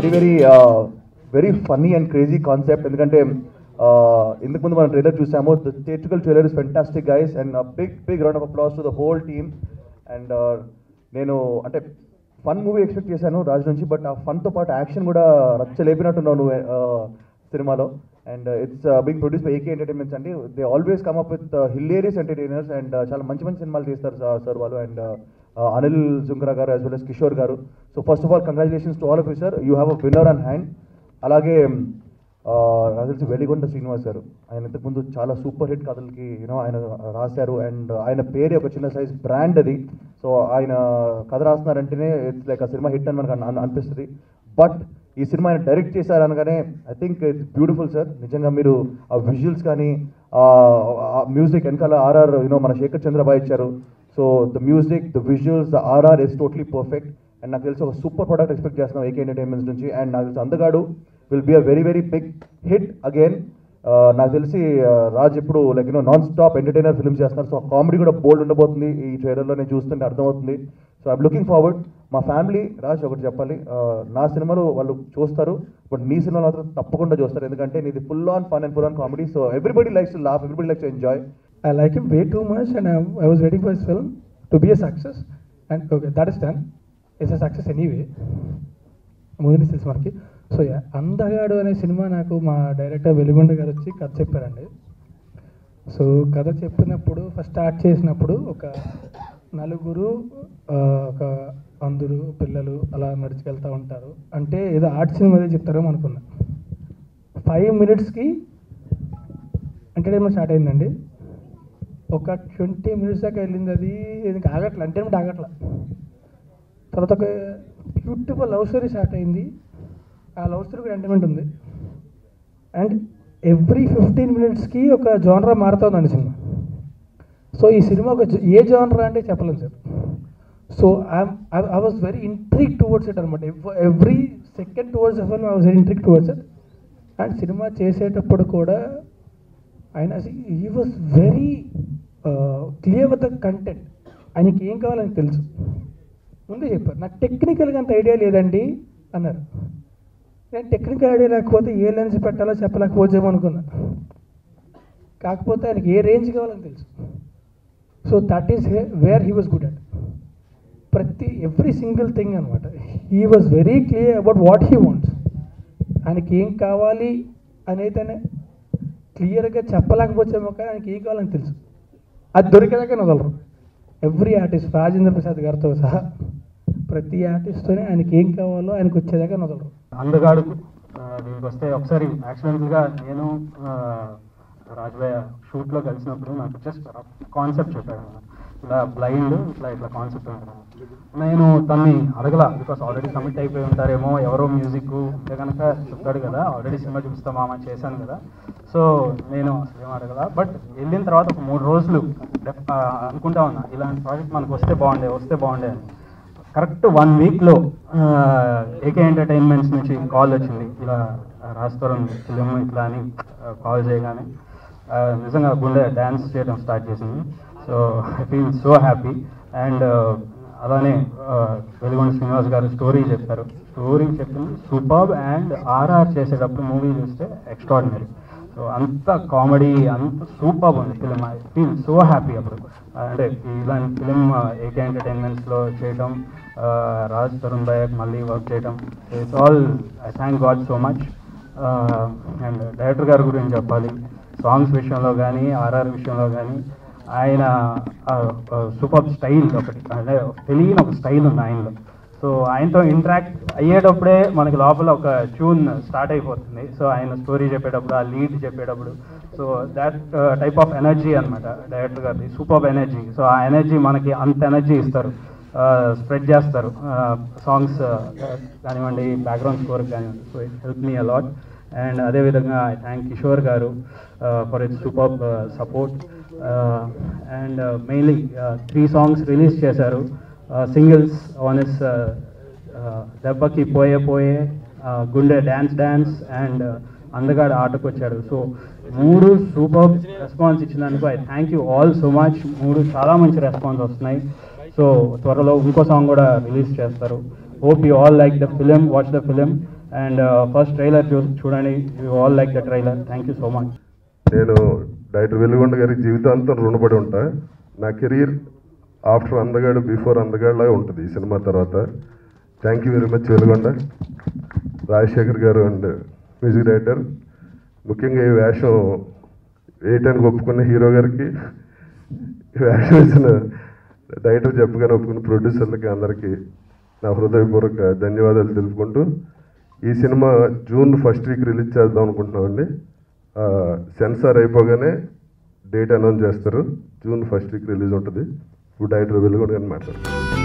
Very funny and crazy concept. ఎందుకంటే ఇంతకు ముందు మనం ట్రైలర్ చూసాము. The theatrical trailer is fantastic guys and big round of applause to the whole team. And నేను అంటే fun movie expect చేశాను రాజు నుంచి, బట్ ఆ ఫన్తో పాటు యాక్షన్ కూడా రచ్చలేపినట్టున్నావు నువ్వు సినిమాలో. And it's being produced by AK Entertainments అండి. They always come up with hilarious entertainers and చాలా మంచి మంచి సినిమాలు తీస్తారు సార్ వాళ్ళు. అండ్ అనిల్ జుంకరా గారు యాజ్ వెల్ as కిషోర్ గారు. So first of all congratulations to all of you sir, you have a winner on hand. అలాగే నాకు తెలిసి వెలిగొండ శ్రీనివాస్ గారు, ఆయన ఇంతకుముందు చాలా సూపర్ హిట్ కథలకి ఆయన రాశారు. అండ్ ఆయన పేరు ఒక చిన్న సైజ్ బ్రాండ్ అది. సో ఆయన కథ రాస్తున్నారంటేనే ఇట్స్ లైక్ ఆ సినిమా హిట్ అని మనకు అనిపిస్తుంది. బట్ ఈ సినిమా ఆయన డైరెక్ట్ చేశారు అనగానే I think it's beautiful sir. నిజంగా మీరు ఆ విజువల్స్ కానీ మ్యూజిక్ వెనకాల ఆర్ఆర్ మన శేఖర్ చంద్రబాయ్ ఇచ్చారు. So the music, the visuals, the RR is totally perfect. And నాకు తెలిసి ఒక సూపర్ ప్రోడక్ట్ ఎక్స్పెక్ట్ చేస్తున్నాం ఏకే ఎంటర్టైన్మెంట్స్ నుంచి. అండ్ నాకు తెలిసి Andagadu will be a very big hit again. నాకు తెలిసి రాజ్ ఇప్పుడు like non stop entertainer films చేస్తున్నారు. సో కామెడీ కూడా బోల్డ్ ఉండబోతుంది ఈ ట్రైలర్లో, నేను చూస్తుంటే అర్థమవుతుంది. So I'm looking forward. మా ఫ్యామిలీ రాజ్ ఒకటి చెప్పాలి, నా సినిమాలు వాళ్ళు చూస్తారు, బట్ నీ సినిమాలు మాత్రం తప్పకుండా చూస్తారు. ఎందుకంటే నీది full on fun and full on comedy. So everybody likes to laugh, everybody likes to enjoy. I like him way too much and I was waiting for his film to be a success and okay, that is done. It's a success anyway. ముందు తెలుసు మనకి. So అందగాడు అనే cinema నాకు మా director Veligonda గారు వచ్చి కథ చెప్పారండి. సో కథ చెప్పినప్పుడు ఫస్ట్ స్టార్ట్ చేసినప్పుడు ఒక నలుగురు ఒక అందరు పిల్లలు అలా నడుచుకెళ్తూ ఉంటారు. అంటే ఏదో ఆర్ట్ సినిమా అదే చెప్తారేమో అనుకున్నా. 5 minutesకి ఎంటర్టైన్మెంట్ స్టార్ట్ అయిందండి. ఒక 20 minutes దాకా వెళ్ళింది. అది ఇంకా ఆగట్లా, ఎంటర్టైన్మెంట్ ఆగట్లా. తర్వాత ఒక బ్యూటిఫుల్ లవ్ స్టోరీ స్టార్ట్ అయింది. ఆ లవ్ స్టోరీ కూడా ఎంటర్టైన్మెంట్ ఉంది. అండ్ ఎవ్రీ 15 minutesకి ఒక జానరా మారుతుందండి సినిమా. సో ఈ సినిమా ఒక ఏ జానరా అంటే చెప్పలేము sir. So I was very intrigued towards it అనమాట. Every second towards the film I was very intrigued towards it. And cinema చేసేటప్పుడు కూడా ఆయన he was very clear with the content. ఆయనకి ఏం కావాలని తెలుసు, ముందే చెప్పారు. నాకు టెక్నికల్గా అంత ఐడియా లేదండి అన్నారు. నేను టెక్నికల్ ఐడియా లేకపోతే ఏ లెన్స్ పెట్టాలో చెప్పలేకపోతేమో అనుకున్నా. కాకపోతే ఆయనకి ఏ రేంజ్ కావాలని తెలుసు. So that is where he was good at. Every single thing అనమాట. He was very clear about what he wants. ఆయనకి ఏం కావాలి అనేతనే క్లియర్గా చెప్పలేకపోతేమో కానీ ఆయనకి ఏం కావాలని తెలుసు. అది దొరికేదాకా వదలరు. ఎవ్రీ ఆర్టిస్ట్, రాజేంద్ర ప్రసాద్ గారితో సహా ప్రతి ఆర్టిస్ట్తోనే ఆయనకి ఏం కావాలో ఆయనకు వచ్చేదాకా వదలరు. అందగాడు దీనికి వస్తే ఒకసారి యాక్సిడెంటల్గా నేను రాజుభయ్య షూట్లో కలిసినప్పుడు నాకు జస్ట్ కాన్సెప్ట్ చెప్పాడు. ఇలా బ్లైండ్ ఇట్లా కాన్సెప్ట్ ఉంటాను. నేను తన్ని అడగలా, బికాస్ ఆల్రెడీ కమిట్ అయిపోయి ఉంటారేమో, ఎవరో మ్యూజిక్ అంటే కనుక చెప్తాడు కదా, ఆల్రెడీ సినిమా చూస్తామా చేశాను కదా. సో నేను అసలు అడగలా. బట్ వెళ్ళిన తర్వాత ఒక 3 రోజులు అనుకుంటా ఉన్నా ఇలాంటి ప్రాజెక్ట్ మనకు వస్తే బాగుండే అని. కరెక్ట్ 1 weekలో ఏకే ఎంటర్టైన్మెంట్స్ నుంచి కాల్ వచ్చింది, ఇలా రాస్తారం ఫిలిం ఇట్లా అని కాల్ చేయగానే నిజంగా గుండె డ్యాన్స్ చేయడం స్టార్ట్ చేసింది. So I feel so happy. And అలానే వెలుగొండ శ్రీనివాస్ గారు స్టోరీ చెప్పారు. స్టోరీ చెప్పింది సూపర్బ్. అండ్ ఆర్ఆర్ చేసేటప్పుడు మూవీ చూస్తే ఎక్స్ట్రాడినరీ. సో అంత కామెడీ, అంత సూపర్బ్ ఉంది film. I feel so happy. అప్పుడు అంటే ఇలాంటి ఫిలిం ఏకే ఎంటర్టైన్మెంట్స్లో చేయడం, రాజ్ తరుణ్ భాయ్ మళ్ళీ వర్క్ చేయడం, it's all I thank God so much. And director గారి గురించి చెప్పాలి. సాంగ్స్ విషయంలో కానీ ఆర్ఆర్ విషయంలో కానీ ఆయన సూపర్ స్టైల్ ఒకటి, అంటే తెలియని ఒక స్టైల్ ఉంది ఆయనలో. సో ఆయనతో ఇంటరాక్ట్ అయ్యేటప్పుడే మనకి లోపల ఒక ట్యూన్ స్టార్ట్ అయిపోతుంది. సో ఆయన స్టోరీ చెప్పేటప్పుడు, ఆ లీడ్ చెప్పేటప్పుడు, so that type of energy అనమాట డైరెక్టర్ గారిది, సూపర్ ఎనర్జీ. సో ఆ ఎనర్జీ మనకి అంత ఎనర్జీ ఇస్తారు, స్ప్రెడ్ చేస్తారు సాంగ్స్ కానివ్వండి, బ్యాక్గ్రౌండ్ స్కోర్ కానివ్వండి. So it help me a lot. And అదేవిధంగా ఐ థ్యాంక్ కిషోర్ గారు for its super support. And mainly 3 songs release చేశారు, సింగిల్స్. వన్ ఇస్ దెబ్బకి పోయే పోయే, గుండె డ్యాన్స్ అండ్ అందగాడు ఆటకు వచ్చాడు. సో 3 సూపర్ రెస్పాన్స్ ఇచ్చినందుకు I thank you all so much. 3 చాలా మంచి రెస్పాన్స్ వస్తున్నాయి. సో త్వరలో ఇంకో సాంగ్ కూడా రిలీజ్ చేస్తారు. Hope you all like the film, watch the film. And first trailer చూడండి, you all like the trailer. Thank you so much. నేను director Velugonda గారికి జీవితాంతం రుణపడి ఉంటా. నా కెరీర్ ఆఫ్టర్ అందగాడు బిఫోర్ అందగాడు లాగా ఉంటుంది ఈ సినిమా తర్వాత. Thank you very much Velugonda, Rajasekhar గారు అండ్ మ్యూజిక్ డైరెక్టర్. ముఖ్యంగా ఈ వేషం వేయటానికి ఒప్పుకున్న హీరో గారికి, ఈ వేషం వేసిన డైరెక్టర్ చెప్పగానే ఒప్పుకున్న ప్రొడ్యూసర్లకి అందరికీ నా హృదయపూర్వక ధన్యవాదాలు తెలుపుకుంటూ, ఈ cinema June first week release చేద్దాం అనుకుంటున్నామండి. సెన్సార్ అయిపోగానే డేట్ అనౌన్స్ చేస్తారు. జూన్ ఫస్ట్ వీక్ రిలీజ్ ఉంటుంది. ఇప్పుడు డైరెక్టర్ వెలుగొండ గారిని మాట్లాడతారు.